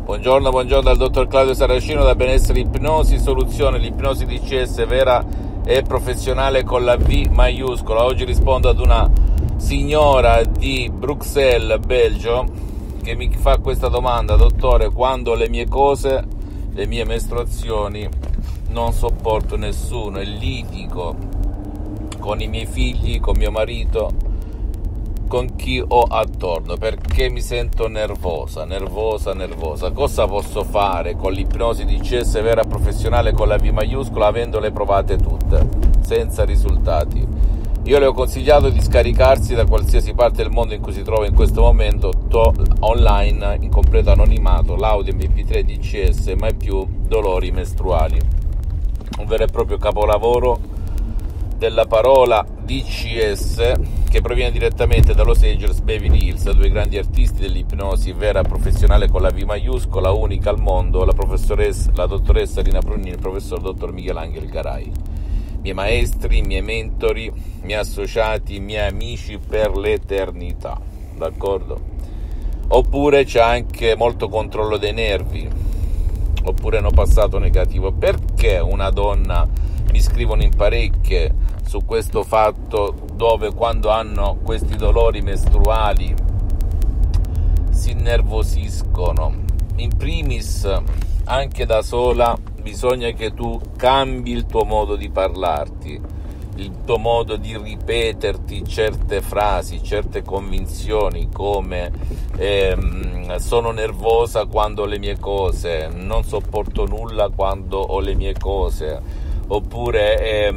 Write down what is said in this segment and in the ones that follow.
Buongiorno dal dottor Claudio Saracino da Benessere Ipnosi Soluzione, l'ipnosi DCS vera e professionale con la V maiuscola. Oggi rispondo ad una signora di Bruxelles, Belgio, che mi fa questa domanda: dottore, quando le mie mestruazioni, non sopporto nessuno e litigo con i miei figli, con mio marito, con chi ho attorno, perché mi sento nervosa. Cosa posso fare con l'ipnosi DCS vera professionale con la V maiuscola, avendole provate tutte senza risultati? Io le ho consigliato di scaricarsi da qualsiasi parte del mondo in cui si trova in questo momento online, in completo anonimato, l'audio MP3 DCS mai più dolori mestruali, un vero e proprio capolavoro della parola DCS, che proviene direttamente da Los Angeles, Beverly Hills, due grandi artisti dell'ipnosi vera professionale con la V maiuscola, unica al mondo, la dottoressa Rina Prugnini, il professor dottor Michelangelo Garai, miei maestri, miei mentori, miei associati, miei amici per l'eternità, d'accordo? Oppure c'è anche molto controllo dei nervi, oppure hanno passato negativo. Perché una donna, mi scrivono in parecchie su questo fatto, dove quando hanno questi dolori mestruali si innervosiscono? In primis, anche da sola bisogna che tu cambi il tuo modo di parlarti, il tuo modo di ripeterti certe frasi, certe convinzioni, come sono nervosa quando ho le mie cose, non sopporto nulla quando ho le mie cose, oppure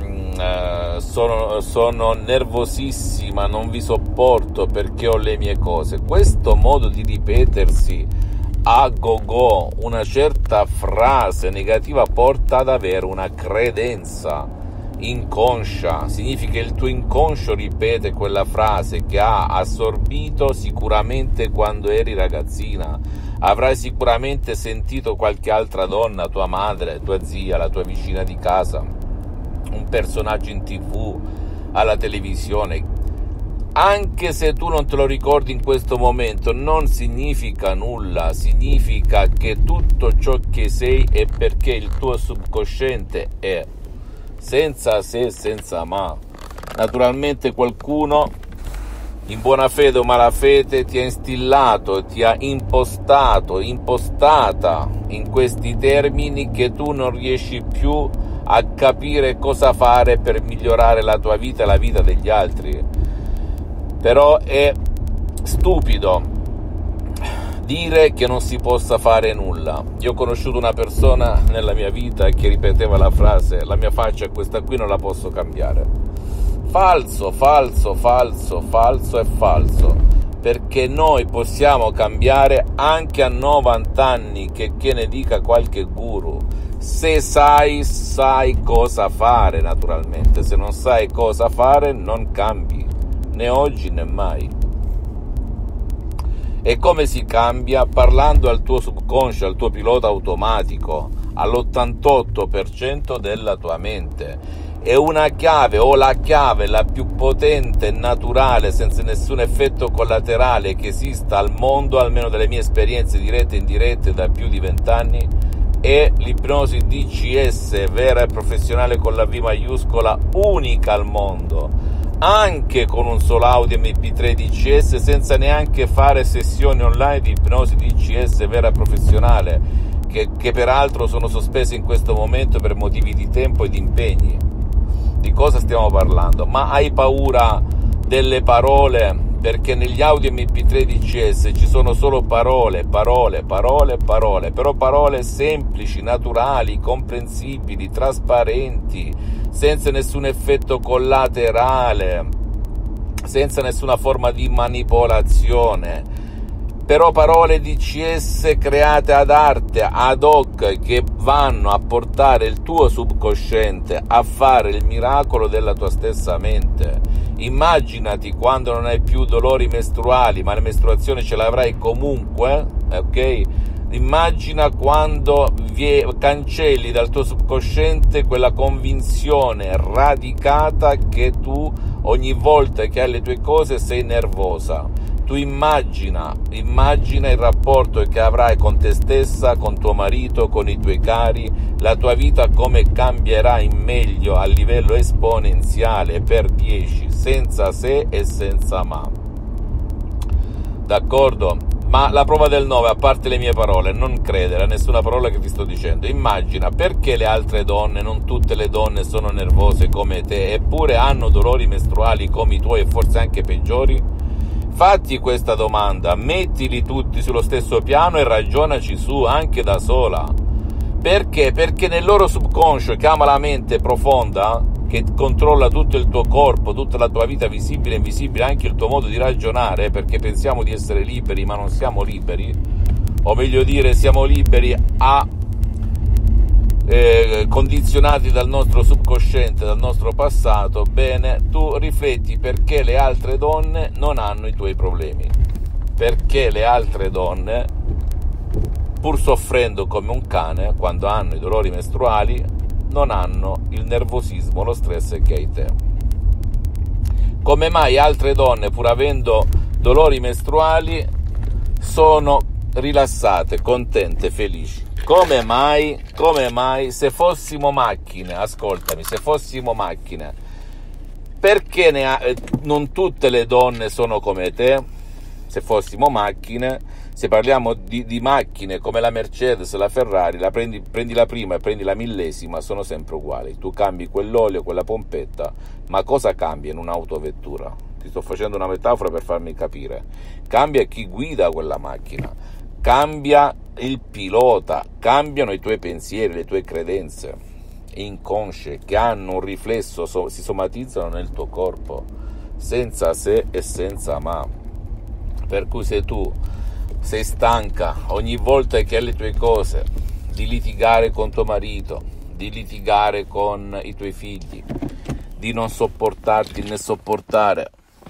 sono nervosissima, non vi sopporto perché ho le mie cose. Questo modo di ripetersi a go-go una certa frase negativa porta ad avere una credenza inconscia. Significa che il tuo inconscio ripete quella frase che ha assorbito sicuramente quando eri ragazzina. Avrai sicuramente sentito qualche altra donna, tua madre, tua zia, la tua vicina di casa, un personaggio in TV, alla televisione. Anche se tu non te lo ricordi in questo momento, non significa nulla, significa che tutto ciò che sei è perché il tuo subconsciente è, senza se, senza ma. Naturalmente qualcuno, in buona fede o malafede, ti ha instillato, ti ha impostata in questi termini che tu non riesci più a capire cosa fare per migliorare la tua vita e la vita degli altri. Però è stupido dire che non si possa fare nulla. Io ho conosciuto una persona nella mia vita che ripeteva la frase: la mia faccia è questa qui, non la posso cambiare. Falso, perché noi possiamo cambiare anche a 90 anni, che ne dica qualche guru, se sai cosa fare. Naturalmente, se non sai cosa fare non cambi, né oggi né mai. E come si cambia? Parlando al tuo subconscio, al tuo pilota automatico, all'88% della tua mente. È una chiave, o la chiave la più potente e naturale, senza nessun effetto collaterale che esista al mondo, almeno dalle mie esperienze dirette e indirette da più di 20 anni, è l'ipnosi DCS vera e professionale con la V maiuscola, unica al mondo, anche con un solo audio MP3 DCS, senza neanche fare sessioni online di ipnosi DCS vera e professionale, che peraltro sono sospese in questo momento per motivi di tempo e di impegni. Di cosa stiamo parlando? Ma hai paura delle parole? Perché negli audio MP3 DCS ci sono solo parole, però parole semplici, naturali, comprensibili, trasparenti, senza nessun effetto collaterale, senza nessuna forma di manipolazione. Però parole DCS create ad arte, ad hoc, che vanno a portare il tuo subconsciente a fare il miracolo della tua stessa mente. Immaginati quando non hai più dolori mestruali, ma le mestruazioni ce l'avrai comunque, ok? Immagina quando cancelli dal tuo subconsciente quella convinzione radicata che tu ogni volta che hai le tue cose sei nervosa, Tu immagina il rapporto che avrai con te stessa, con tuo marito, con i tuoi cari, la tua vita come cambierà in meglio a livello esponenziale per 10, senza se e senza ma. D'accordo? Ma la prova del 9, a parte le mie parole, non credere a nessuna parola che ti sto dicendo. Immagina perché le altre donne, non tutte le donne sono nervose come te, eppure hanno dolori mestruali come i tuoi e forse anche peggiori? Fatti questa domanda, mettili tutti sullo stesso piano e ragionaci su anche da sola. Perché? Perché nel loro subconscio, che ama la mente profonda, che controlla tutto il tuo corpo, tutta la tua vita visibile e invisibile, anche il tuo modo di ragionare, perché pensiamo di essere liberi ma non siamo liberi, o meglio dire siamo liberi condizionati dal nostro subconsciente, dal nostro passato. Bene, tu rifletti perché le altre donne non hanno i tuoi problemi, perché le altre donne, pur soffrendo come un cane quando hanno i dolori mestruali, non hanno il nervosismo, lo stress che hai te. Come mai altre donne, pur avendo dolori mestruali, sono rilassate, contente, felici? Come mai? Se fossimo macchine, ascoltami, se fossimo macchine, perché non tutte le donne sono come te? Se fossimo macchine, se parliamo di macchine come la Mercedes, la Ferrari, prendi la prima e prendi la millesima, sono sempre uguali. Tu cambi quell'olio, quella pompetta, ma cosa cambia in un'autovettura? Ti sto facendo una metafora per farmi capire. Cambia chi guida quella macchina, cambia il pilota, cambiano i tuoi pensieri, le tue credenze inconsce che hanno un riflesso, si somatizzano nel tuo corpo, senza se e senza ma. Per cui se tu sei stanca ogni volta che hai le tue cose, di litigare con tuo marito, di litigare con i tuoi figli, di non sopportarti né sopportare,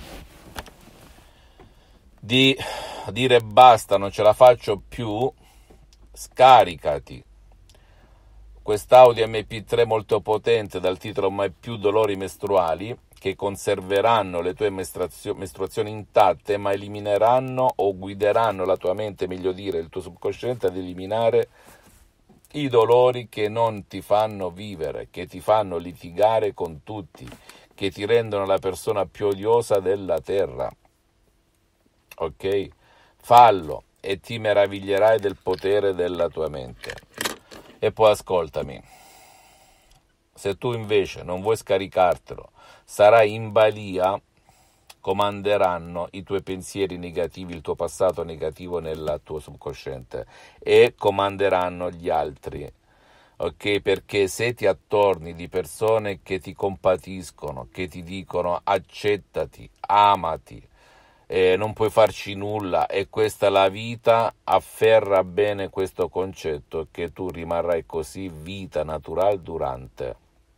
di dire basta, non ce la faccio più, scaricati quest'audio MP3 molto potente dal titolo Mai più dolori mestruali, che conserveranno le tue mestruazioni intatte, ma elimineranno o guideranno la tua mente, meglio dire il tuo subconsciente, ad eliminare i dolori che non ti fanno vivere, che ti fanno litigare con tutti, che ti rendono la persona più odiosa della terra. Ok? Fallo e ti meraviglierai del potere della tua mente. E poi ascoltami, se tu invece non vuoi scaricartelo, sarai in balia, comanderanno i tuoi pensieri negativi, il tuo passato negativo nel tuo subconsciente e comanderanno gli altri, ok? Perché se ti attorni di persone che ti compatiscono, che ti dicono accettati, amati, non puoi farci nulla e questa è la vita, afferra bene questo concetto che tu rimarrai così, vita naturale durante,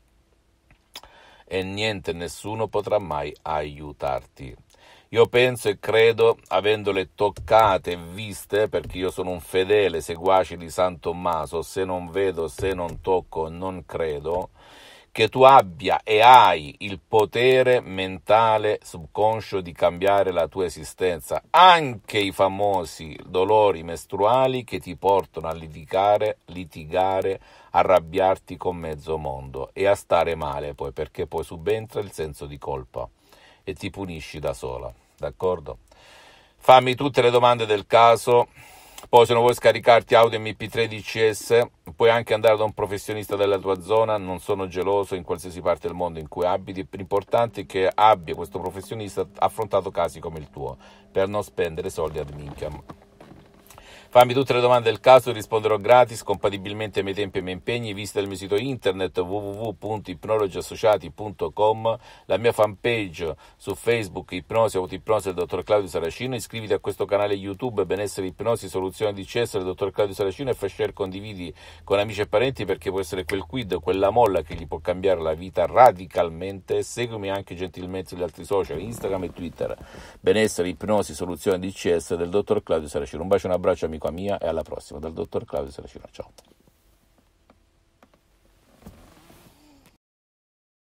e niente, nessuno potrà mai aiutarti. Io penso e credo, avendole toccate e viste, perché io sono un fedele seguace di San Tommaso, se non vedo, se non tocco, non credo, che tu abbia e hai il potere mentale subconscio di cambiare la tua esistenza, anche i famosi dolori mestruali che ti portano a litigare, arrabbiarti con mezzo mondo e a stare male poi, perché poi subentra il senso di colpa e ti punisci da sola, d'accordo? Fammi tutte le domande del caso. Poi se non vuoi scaricarti audio MP3 DCS, puoi anche andare da un professionista della tua zona, non sono geloso in qualsiasi parte del mondo in cui abiti, l'importante è che abbia questo professionista affrontato casi come il tuo, per non spendere soldi ad minchiam. Fammi tutte le domande del caso e risponderò gratis, compatibilmente ai miei tempi e ai miei impegni. Visita il mio sito internet www.ipnologiassociati.com, la mia fanpage su Facebook Ipnosi Autoipnosi del dottor Claudio Saracino. Iscriviti a questo canale YouTube Benessere Ipnosi Soluzione DCS del dottor Claudio Saracino e fai share, condividi con amici e parenti, perché può essere quel quid, quella molla che gli può cambiare la vita radicalmente. Seguimi anche gentilmente sugli altri social, Instagram e Twitter, Benessere Ipnosi Soluzione DCS del dottor Claudio Saracino. Un bacio e un abbraccio amico mia e alla prossima dal dottor Claudio Saracino. Ciao.